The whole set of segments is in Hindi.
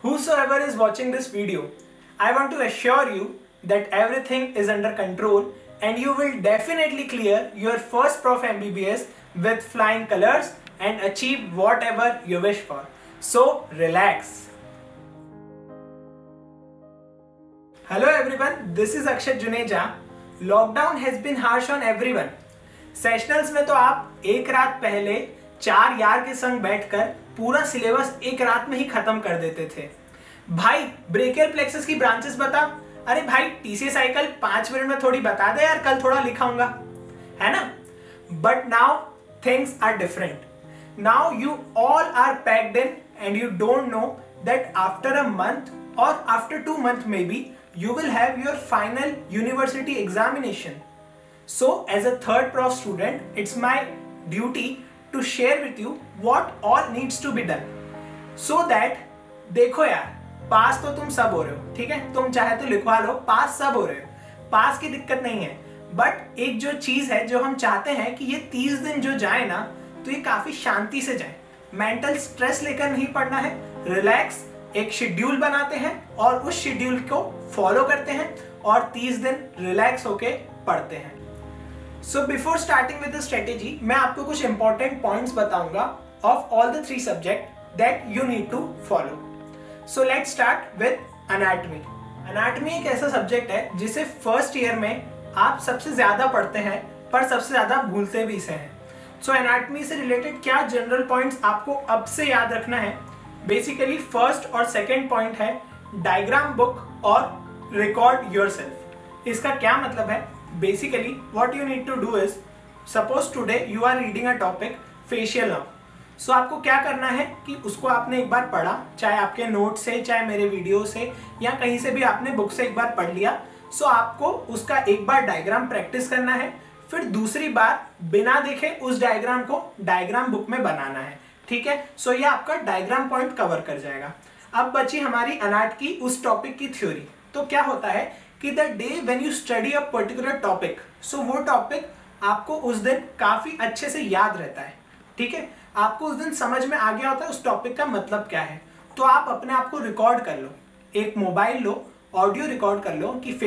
Whosoever is watching this video, I want to assure you that everything is under control and you will definitely clear your first Prof MBBS with flying colors and achieve whatever you wish for. So relax. Hello everyone, this is Akshat Juneja. Lockdown has been harsh on everyone. Sessionals में तो आप एक रात पहले 4 यार के संग बैठकर पूरा सिलेबस एक रात में ही खत्म कर देते थे। भाई ब्रेकियल प्लेक्सस की ब्रांचेस बता। अरे भाई टीसी साइकिल 5 मिनट में थोड़ी बता दे यार, कल थोड़ा लिखाऊंगा, है ना। But now things are different. Now you all are packed in and you don't know that after a month or after 2 months maybe you will have your final university examination. So as a third prof student, it's my duty to share with you what all needs to be done so that देखो यार, पास तो तुम सब हो रहे हो, ठीक है, तुम चाहे तो लिखवा लो, पास सब हो रहे हो, पास की दिक्कत नहीं है. बट एक जो चीज है जो हम चाहते हैं कि ये 30 दिन जो जाए ना, तो ये काफी शांति से जाए. मेंटल स्ट्रेस लेकर नहीं पढ़ना है, रिलैक्स एक शेड्यूल बनाते हैं और उस शेड्यूल को फॉलो करते हैं और 30 दिन रिलैक्स होके पढ़ते हैं. So before starting with the strategy, मैं आपको कुछ इंपॉर्टेंट पॉइंट्स बताऊंगा of all the 3 subject that you need to follow. So let's start with anatomy. Anatomy एक ऐसा सब्जेक्ट है जिसे फर्स्ट ईयर में आप सबसे ज्यादा पढ़ते हैं पर सबसे ज्यादा भूलते भी इसे हैं. सो एनाटॉमी से रिलेटेड क्या जनरल पॉइंट्स आपको अब से याद रखना है. बेसिकली फर्स्ट और सेकेंड पॉइंट है डायग्राम बुक और रिकॉर्ड योरसेल्फ. इसका क्या मतलब है? Basically what you need to do is, suppose today you are reading a topic facial nerve. So आपको क्या करना है कि उसको आपने एक बार पढ़ा, चाहे आपके नोट से, चाहे मेरे वीडियो से, या कहीं से भी आपने बुक से एक बार पढ़ लिया. सो आपको उसका एक बार डायग्राम प्रैक्टिस करना है, फिर दूसरी बार बिना देखे उस डायग्राम को डायग्राम बुक में बनाना है, ठीक है. सो ये आपका डायग्राम पॉइंट कवर कर जाएगा. अब बची हमारी अनाट की उस टॉपिक की थ्योरी. तो क्या होता है कि the day when you study a particular topic, so वो टॉपिक आपको उस दिन काफी अच्छे से याद रहता है, ठीक है. आपको उस दिन समझ में आ गया होता है उस टॉपिक का मतलब क्या है. तो आप अपने आप को रिकॉर्ड कर लो, एक मोबाइल लो, ऑडियो रिकॉर्ड कर लो कि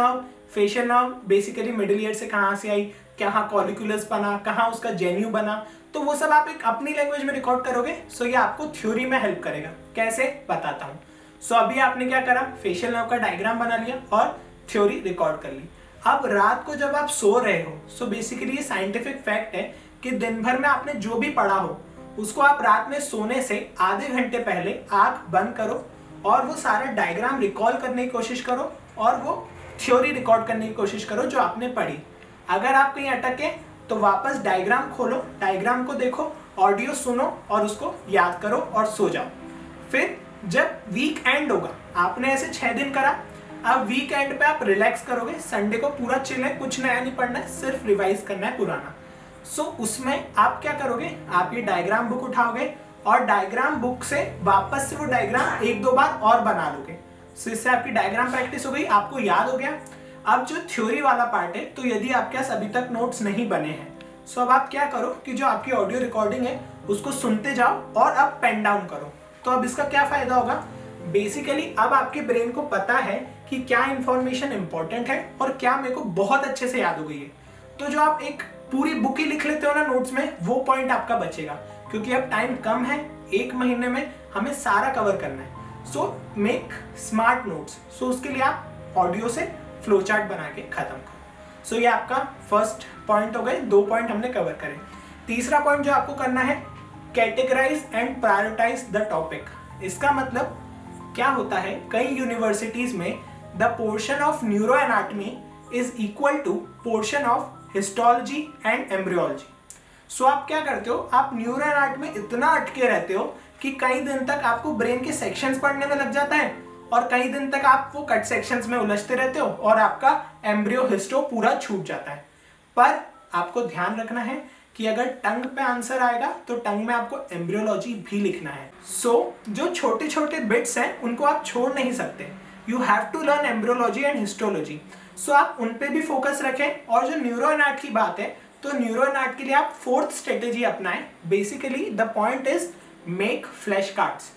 facial nerve basically middle ear से कहाँ से आई, कहाँ कॉलिकुलस बना, कहाँ उसका जेन्यू बना. तो वो सब आप एक अपनी लैंग्वेज में रिकॉर्ड करोगे. सो ये आपको थ्योरी में हेल्प करेगा. कैसे बताता हूँ. सो अभी आपने क्या करा, फेशियल नर्व का डायग्राम बना लिया और थ्योरी रिकॉर्ड कर ली. अब रात को जब आप सो रहे हो, सो बेसिकली ये साइंटिफिक फैक्ट है कि दिन भर में आपने जो भी पढ़ा हो उसको आप रात में सोने से आधे घंटे पहले आंख बंद करो और वो सारा डायग्राम रिकॉल करने की कोशिश करो और वो थ्योरी रिकॉर्ड करने की कोशिश करो जो आपने पढ़ी. अगर आप कहीं अटके तो वापस डायग्राम खोलो, डायग्राम को देखो, ऑडियो सुनो और उसको याद करो और सो जाओ. फिर जब वीक एंड होगा, आपने ऐसे 6 दिन करा, अब वीक एंड पे आप रिलैक्स करोगे. संडे को पूरा चिल है, कुछ नया नहीं पढ़ना है, सिर्फ रिवाइज करना है पुराना. सो उसमें आप क्या करोगे, आप ये डायग्राम बुक उठाओगे और डायग्राम बुक से वापस से वो डायग्राम 1-2 बार और बना लोगे. सो इससे आपकी डायग्राम प्रैक्टिस हो गई, आपको याद हो गया. अब जो थ्योरी वाला पार्ट है, तो यदि आपके पास अभी तक नोट्स नहीं बने हैं, सो अब आप क्या करो कि जो आपकी ऑडियो रिकॉर्डिंग है उसको सुनते जाओ और अब पेन डाउन करो. तो अब इसका क्या फायदा होगा, बेसिकली अब आपके ब्रेन को पता है कि क्या इंफॉर्मेशन इंपॉर्टेंट है और क्या मेरे को बहुत अच्छे से याद हो गई है. तो जो आप एक पूरी बुक ही लिख लेते हो ना नोट्स में, वो पॉइंट आपका बचेगा, क्योंकि अब टाइम कम है, 1 महीने में हमें सारा कवर करना है. So make smart notes. So उसके लिए आप ऑडियो से फ्लो चार्ट बना के खत्म करो. सो ये आपका फर्स्ट पॉइंट हो गए. 2 पॉइंट हमने कवर करे. तीसरा पॉइंट जो आपको करना है, categorise and prioritise the topic. इसका मतलब क्या होता है, कई यूनिवर्सिटीज में the portion of neuro anatomy is equal to portion of histology and embryology. So आप क्या करते हो, आप न्यूरो एनाटॉमी में इतना अटके रहते हो कि कई दिन तक आपको ब्रेन के सेक्शंस पढ़ने में लग जाता है और कई दिन तक आप वो कट सेक्शंस में उलझते रहते हो और आपका एम्ब्रियो हिस्टो पूरा छूट जाता है. पर आपको ध्यान रखना है कि अगर टंग पे आंसर आएगा तो टंग में आपको एम्ब्रियोलॉजी भी लिखना है. सो जो छोटे छोटे बिट्स हैं उनको आप छोड़ नहीं सकते. You have to learn embryology and histology. So आप उन पे भी फोकस रखें. और जो न्यूरो एनाट की बात है, तो न्यूरो एनाट के लिए आप 4th स्ट्रेटेजी अपनाएं. Basically the point is make flash cards.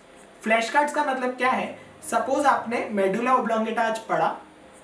Flash cards का मतलब क्या है, सपोज आपने मेडुला ऑब्लोंगेटा आज पढ़ा,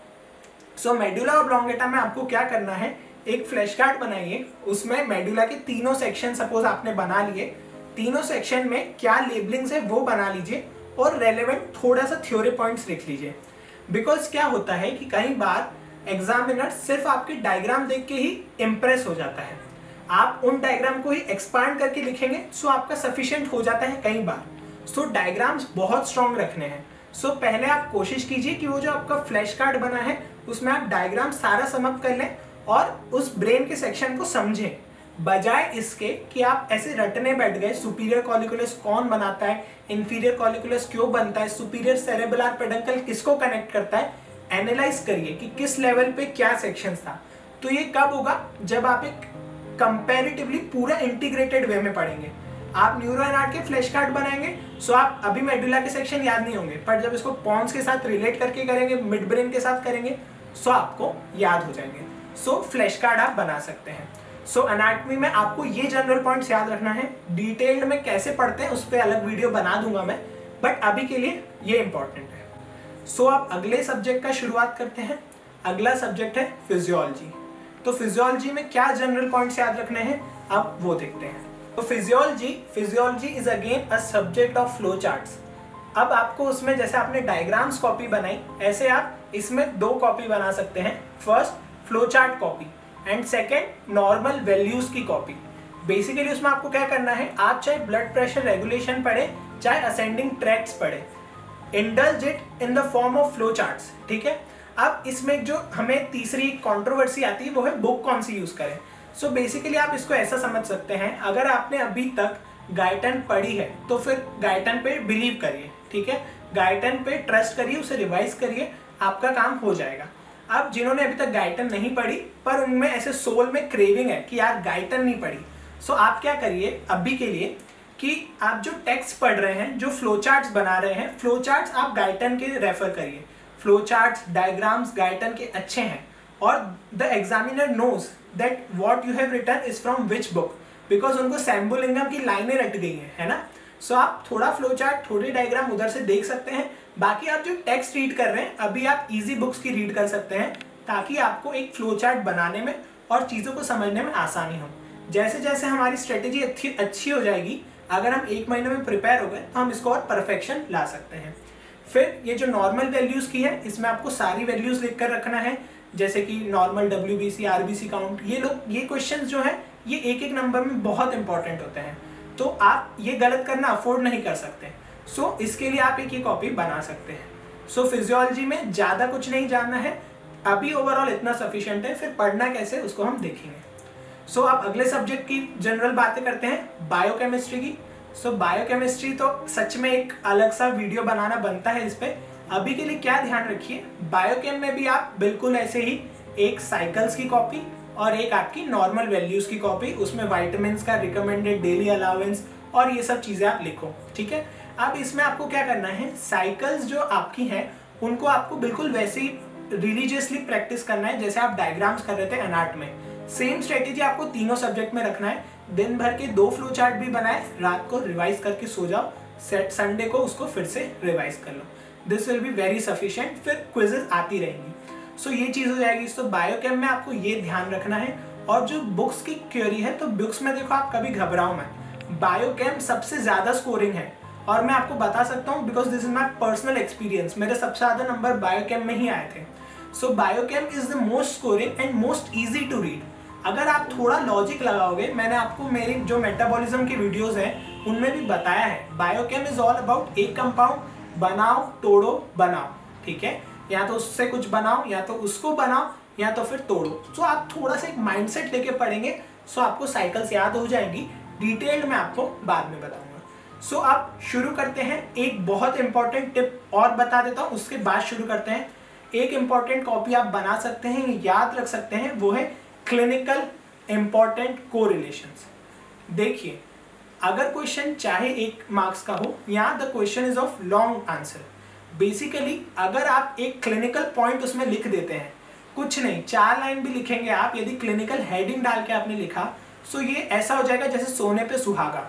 सो मेडुला ऑब्लोंगेटा में आपको क्या करना है, एक फ्लैश कार्ड बनाइए, उसमें मेडुला के तीनों सेक्शन सपोज आपने बना लिए, तीनों सेक्शन में क्या लेबलिंग्स है वो बना लीजिए और रेलेवेंट थोड़ा सा थ्योरी पॉइंट्स लिख लीजिए। बिकॉज क्या होता है कि कई बार एग्जामिनर सिर्फ आपकी डायग्राम देख के ही इम्प्रेस हो जाता है, आप उन डायग्राम को ही एक्सपांड करके लिखेंगे सो आपका सफिशिएंट हो जाता है कई बार। सो डायग्राम्स बहुत स्ट्रॉन्ग रखने हैं। सो पहले आप कोशिश कीजिए कि वो जो आपका फ्लैश कार्ड बना है उसमें आप डायग्राम सारा समअप कर लें और उस ब्रेन के सेक्शन को समझें, बजाय इसके कि आप ऐसे रटने बैठ गए सुपीरियर कॉलिकुलस कौन बनाता है, इंफीरियर कॉलिकुलस क्यों बनता है, सुपीरियर सेरेब्रल पेडंकल किसको कनेक्ट करता है। एनालाइज करिए कि किस लेवल पे क्या सेक्शंस था। तो ये कब होगा, जब आप एक कंपैरेटिवली पूरा इंटीग्रेटेड वे में पढ़ेंगे। आप न्यूरो एनआरट के फ्लैश कार्ड बनाएंगे सो आप अभी मेडुला के सेक्शन याद नहीं होंगे, पर जब इसको पॉन्स के साथ रिलेट करके करेंगे, मिड ब्रेन के साथ करेंगे सो आपको याद हो जाएंगे। सो फ्लैश कार्ड आप बना सकते हैं। सो एनाटॉमी में आपको ये जनरल पॉइंट्स याद रखना है। डिटेल्ड में कैसे पढ़ते हैं उस पर अलग वीडियो बना दूंगा मैं, बट अभी के लिए ये इंपॉर्टेंट है। सो आप अगले सब्जेक्ट का शुरुआत करते हैं। अगला सब्जेक्ट है फिजियोलॉजी। तो फिजियोलॉजी में क्या जनरल पॉइंट्स याद रखने हैं आप वो देखते हैं। तो physiology is again a subject of flow charts. अब आपको उसमें जैसे आपने डायग्राम्स कॉपी बनाई, ऐसे आप इसमें दो कॉपी बना सकते हैं। First flow chart copy and second normal values की कॉपी। बेसिकली उसमें आपको क्या करना है, आप चाहे ब्लड प्रेशर रेगुलेशन पढ़े चाहे असेंडिंग ट्रैक्ट्स पढ़े, indulge it in the form of flow charts. ठीक है। अब इसमें जो हमें तीसरी कंट्रोवर्सी आती है वो है बुक कौन सी यूज करें। सो बेसिकली आप इसको ऐसा समझ सकते हैं, अगर आपने अभी तक गाइटन पढ़ी है तो फिर गाइटन पे बिलीव करिए। ठीक है, गाइटन पे ट्रस्ट करिए, उसे रिवाइज करिए, आपका काम हो जाएगा। अब जिन्होंने अभी तक गाइटन नहीं पढ़ी पर उनमें ऐसे सोल में क्रेविंग है कि यार गाइटन नहीं पढ़ी, सो आप क्या करिए अभी के लिए कि आप जो टेक्स्ट पढ़ रहे हैं, जो फ्लो चार्ट्स बना रहे हैं, फ्लो चार्ट्स आप गाइटन के रेफर करिए। फ्लो चार्ट्स डायग्राम्स गाइटन के अच्छे हैं और the examiner knows that what you have written is from which book, because उनको शैम्बुलिंगम की लाइनें रट गई हैं, है ना। सो आप थोड़ा फ्लो चार्ट, थोड़े डायग्राम उधर से देख सकते हैं। बाकी आप जो टेक्स्ट रीड कर रहे हैं अभी आप इजी बुक्स की रीड कर सकते हैं, ताकि आपको एक फ्लो चार्ट बनाने में और चीज़ों को समझने में आसानी हो। जैसे जैसे हमारी स्ट्रेटेजी अच्छी हो जाएगी, अगर हम 1 महीने में प्रिपेयर हो गए तो हम इसको और परफेक्शन ला सकते हैं। फिर ये जो नॉर्मल वैल्यूज़ की है, इसमें आपको सारी वैल्यूज़ लिख कर रखना है, जैसे कि नॉर्मल WBC, RBC काउंट। ये क्वेश्चंस जो है ये एक एक नंबर में बहुत इंपॉर्टेंट होते हैं, तो आप ये गलत करना अफोर्ड नहीं कर सकते। सो इसके लिए आप एक ये कॉपी बना सकते हैं। सो फिजियोलॉजी में ज़्यादा कुछ नहीं जानना है, अभी ओवरऑल इतना सफिशिएंट है, फिर पढ़ना कैसे उसको हम देखेंगे। सो अब अगले सब्जेक्ट की जनरल बातें करते हैं, बायोकेमिस्ट्री की। सो बायोकेमिस्ट्री तो सच में एक अलग सा वीडियो बनाना बनता है इस पर। अभी के लिए क्या ध्यान रखिए, बायोकेम में भी आप बिल्कुल ऐसे ही एक साइकिल्स की कॉपी और एक आपकी नॉर्मल वैल्यूज की कॉपी, उसमें वाइटामिन्स का रिकमेंडेड डेली अलाउंस और ये सब चीज़ें आप लिखो। ठीक है। अब इसमें आपको क्या करना है, साइकिल्स जो आपकी हैं उनको आपको बिल्कुल वैसे ही रिलीजियसली प्रैक्टिस करना है जैसे आप डायग्राम्स कर रहे थे एनाट में। सेम स्ट्रेटेजी आपको तीनों सब्जेक्ट में रखना है। दिन भर के 2 फ्लो चार्ट भी बनाए, रात को रिवाइज करके सो जाओ, संडे को उसको फिर से रिवाइज कर लो। This will be very sufficient. फिर क्विजेस आती रहेंगी। सो ये चीज़ हो जाएगी। तो बायोकेम में आपको ये ध्यान रखना है। और जो बुक्स की क्वेरी है, तो बुक्स में देखो आप कभी घबराओ मत, बायोकेम सबसे ज़्यादा स्कोरिंग है और मैं आपको बता सकता हूँ because this is my personal experience, मेरे सबसे ज़्यादा नंबर बायोकेम में ही आए थे। So biochem is the most scoring and most easy to read. अगर आप थोड़ा लॉजिक लगाओगे, मैंने आपको मेरी जो मेटाबॉलिज्म की वीडियोस हैं उनमें भी बताया है, बायोकेम इज ऑल अबाउट एक कंपाउंड बनाओ, तोड़ो, बनाओ। ठीक है, या तो उससे कुछ बनाओ, या तो उसको बनाओ, या तो फिर तोड़ो। सो आप थोड़ा सा एक माइंडसेट लेके पढ़ेंगे, सो आपको साइकिल्स याद हो जाएंगी। डिटेल्ड में आपको बाद में बताऊंगा। सो आप शुरू करते हैं। एक बहुत इंपॉर्टेंट टिप और बता देता हूँ, उसके बाद शुरू करते हैं। एक इंपॉर्टेंट कॉपी आप बना सकते हैं, याद रख सकते हैं, वो है क्लिनिकल इंपॉर्टेंट कोरिलेशंस। देखिए, अगर क्वेश्चन चाहे 1 मार्क्स का हो, यहाँ the question is of long answer. Basically अगर आप एक क्लिनिकल पॉइंट उसमें लिख देते हैं, कुछ नहीं 4 लाइन भी लिखेंगे आप, यदि क्लिनिकल हेडिंग डाल के आपने लिखा, सो ये ऐसा हो जाएगा जैसे सोने पे सुहागा।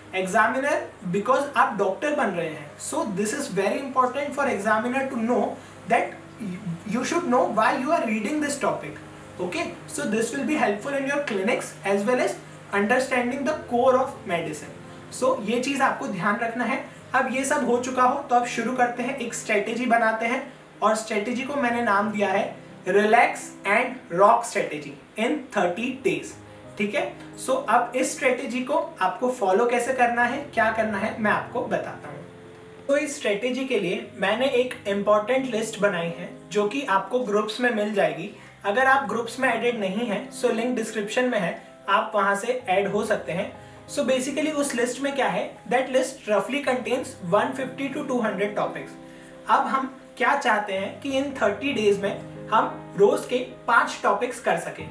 एग्जामिनर बिकॉज आप डॉक्टर बन रहे हैं, so this is very important for examiner to know that you should know why you are reading this topic. Okay, so this will be helpful in your clinics as well as understanding the core of medicine. So ये चीज़ आपको ध्यान रखना है। अब ये सब हो चुका हो तो अब शुरू करते हैं, एक स्ट्रेटेजी बनाते हैं और स्ट्रेटेजी को मैंने नाम दिया है relax and rock strategy in 30 days। ठीक है, सो अब इस स्ट्रेटेजी को आपको फॉलो कैसे करना है, क्या करना है, मैं आपको बताता हूँ। तो इस स्ट्रेटेजी के लिए मैंने एक इम्पॉर्टेंट लिस्ट बनाई है जो कि आपको ग्रुप्स में मिल जाएगी। अगर आप ग्रुप्स में एडेड नहीं हैं सो लिंक डिस्क्रिप्शन में है, आप वहां से ऐड हो सकते हैं। सो बेसिकली उस लिस्ट में क्या है, दैट लिस्ट रफली कंटेन्स 150 to 200 टॉपिक्स। अब हम क्या चाहते हैं कि इन 30 डेज में हम रोज के 5 टॉपिक्स कर सकें।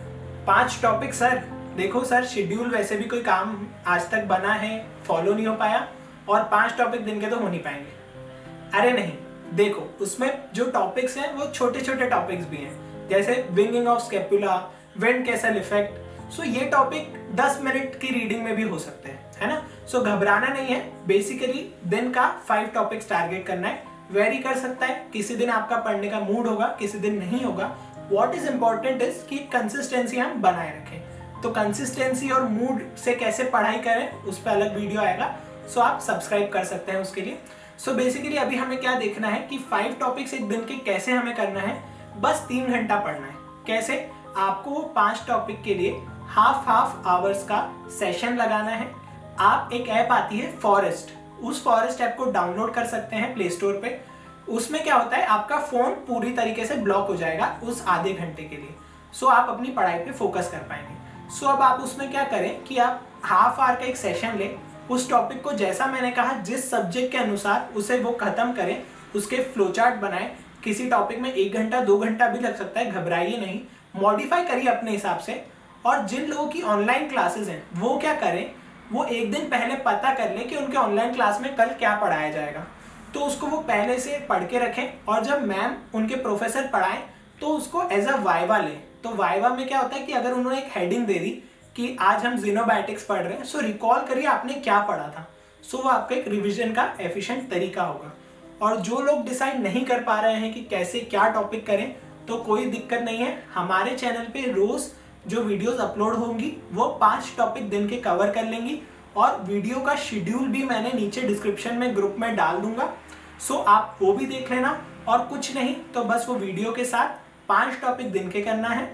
5 टॉपिक सर, देखो सर शेड्यूल वैसे भी कोई काम आज तक बना है फॉलो नहीं हो पाया और 5 टॉपिक दिन के तो हो नहीं पाएंगे। अरे नहीं, देखो उसमें जो टॉपिक्स हैं वो छोटे छोटे टॉपिक्स भी हैं, जैसे winging of scapula, windkessel effect. So ये टॉपिक 10 मिनट की रीडिंग में भी हो सकते हैं, है ना। सो घबराना नहीं है, बेसिकली दिन का 5 टॉपिक्स टारगेट करना है। वेरी कर सकता है, किसी दिन आपका पढ़ने का मूड होगा, किसी दिन नहीं होगा। व्हाट इज इंपॉर्टेंट इज कि कंसिस्टेंसी हम बनाए रखें। तो कंसिस्टेंसी और मूड से कैसे पढ़ाई करें उस पर अलग वीडियो आएगा, सो आप सब्सक्राइब कर सकते हैं उसके लिए। सो बेसिकली अभी हमें क्या देखना है कि 5 टॉपिक्स एक दिन के कैसे हमें करना है। बस 3 घंटा पढ़ना है। कैसे, आपको वो 5 टॉपिक के लिए हाफ आवर्स का सेशन लगाना है। आप एक ऐप आती है फॉरेस्ट, उस फॉरेस्ट ऐप को डाउनलोड कर सकते हैं प्ले स्टोर पे। उसमें क्या होता है, आपका फोन पूरी तरीके से ब्लॉक हो जाएगा उस आधे घंटे के लिए। सो आप अपनी पढ़ाई पे फोकस कर पाएंगे। सो अब आप उसमें क्या करें कि आप हाफ आवर का एक सेशन लें, उस टॉपिक को जैसा मैंने कहा जिस सब्जेक्ट के अनुसार उसे वो खत्म करें, उसके फ्लो चार्ट बनाएं। किसी टॉपिक में 1 घंटा 2 घंटा भी लग सकता है, घबराइए नहीं, मॉडिफाई करिए अपने हिसाब से। और जिन लोगों की ऑनलाइन क्लासेस हैं वो क्या करें, वो एक दिन पहले पता कर लें कि उनके ऑनलाइन क्लास में कल क्या पढ़ाया जाएगा, तो उसको वो पहले से पढ़ के रखें। और जब मैम उनके प्रोफेसर पढ़ाएं तो उसको एज अ वाइवा लें। तो वाइवा में क्या होता है कि अगर उन्होंने एक हेडिंग दे दी कि आज हम ज़िनोबायोटिक्स पढ़ रहे हैं, सो रिकॉल करिए आपने क्या पढ़ा था। सो वो आपका एक रिवीजन का एफिशिएंट तरीका होगा। और जो लोग डिसाइड नहीं कर पा रहे हैं कि कैसे क्या टॉपिक करें, तो कोई दिक्कत नहीं है, हमारे चैनल पे रोज जो वीडियोस अपलोड होंगी वो 5 टॉपिक दिन के कवर कर लेंगी। और वीडियो का शेड्यूल भी मैंने नीचे डिस्क्रिप्शन में ग्रुप में डाल दूंगा, सो आप वो भी देख लेना। और कुछ नहीं तो बस वो वीडियो के साथ 5 टॉपिक दिन के करना है,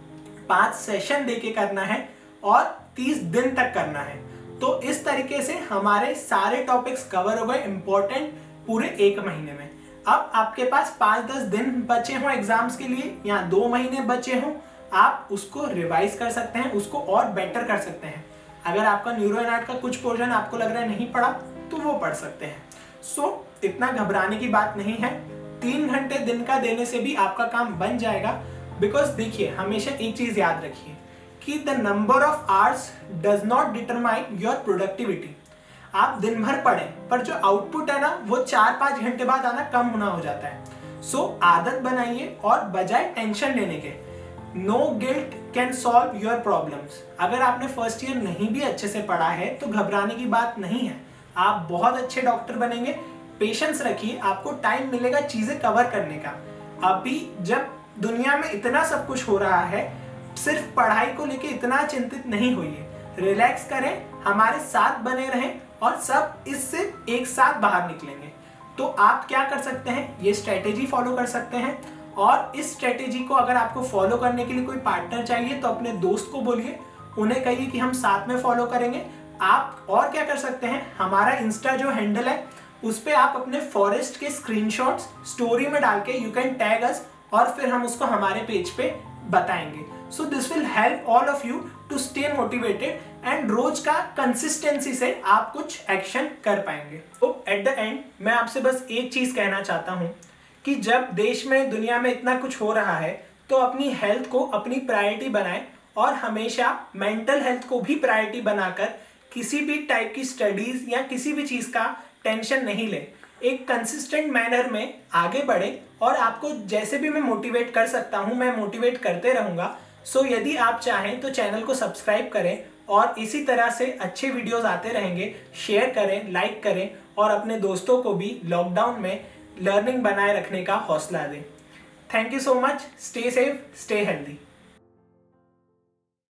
5 सेशन दे के करना है और 30 दिन तक करना है। तो इस तरीके से हमारे सारे टॉपिक्स कवर हो गए इंपॉर्टेंट पूरे 1 महीने में। अब आपके पास 5-10 दिन बचे हों एग्जाम्स के लिए या 2 महीने बचे हों, आप उसको रिवाइज कर सकते हैं, उसको और बेटर कर सकते हैं। अगर आपका न्यूरो एनाट का कुछ पोर्शन आपको लग रहा है नहीं पढ़ा तो वो पढ़ सकते हैं। सो इतना घबराने की बात नहीं है, 3 घंटे दिन का देने से भी आपका काम बन जाएगा। बिकॉज देखिए, हमेशा एक चीज याद रखिए कि the number of hours does not determine your productivity. आप दिन भर पढ़ें पर जो आउटपुट है ना वो 4-5 घंटे बाद आना कम होना हो जाता है। सो आदत बनाइए और बजाय टेंशन लेने के, no guilt can solve your problems. अगर आपने फर्स्ट ईयर नहीं भी अच्छे से पढ़ा है तो घबराने की बात नहीं है, आप बहुत अच्छे डॉक्टर बनेंगे। पेशेंस रखिए, आपको टाइम मिलेगा चीजें कवर करने का। अभी जब दुनिया में इतना सब कुछ हो रहा है, सिर्फ पढ़ाई को लेके इतना चिंतित नहीं होइए, रिलैक्स करें, हमारे साथ बने रहें और सब इससे एक साथ बाहर निकलेंगे। तो आप क्या कर सकते हैं, ये स्ट्रेटेजी फॉलो कर सकते हैं। और इस स्ट्रेटेजी को अगर आपको फॉलो करने के लिए कोई पार्टनर चाहिए तो अपने दोस्त को बोलिए, उन्हें कहिए कि हम साथ में फॉलो करेंगे। आप और क्या कर सकते हैं, हमारा इंस्टा जो हैंडल है उस पे आप अपने फॉरेस्ट के स्क्रीनशॉट्स स्टोरी में डाल के यू कैन टैग अस और फिर हम उसको हमारे पेज पे बताएंगे। So this will help all of you to stay motivated and रोज का कंसिस्टेंसी से आप कुछ एक्शन कर पाएंगे। तो एट द एंड मैं आपसे बस एक चीज कहना चाहता हूँ कि जब देश में दुनिया में इतना कुछ हो रहा है तो अपनी हेल्थ को अपनी प्रायोरिटी बनाएं और हमेशा मेंटल हेल्थ को भी प्रायोरिटी बनाकर किसी भी टाइप की स्टडीज या किसी भी चीज का टेंशन नहीं लें। एक कंसिस्टेंट मैनर में आगे बढ़े और आपको जैसे भी मैं मोटिवेट कर सकता हूं मैं मोटिवेट करते रहूंगा। सो यदि आप चाहें तो चैनल को सब्सक्राइब करें और इसी तरह से अच्छे वीडियोस आते रहेंगे। शेयर करें, लाइक करें और अपने दोस्तों को भी लॉकडाउन में लर्निंग बनाए रखने का हौसला दें। Thank you so much. Stay safe, stay healthy.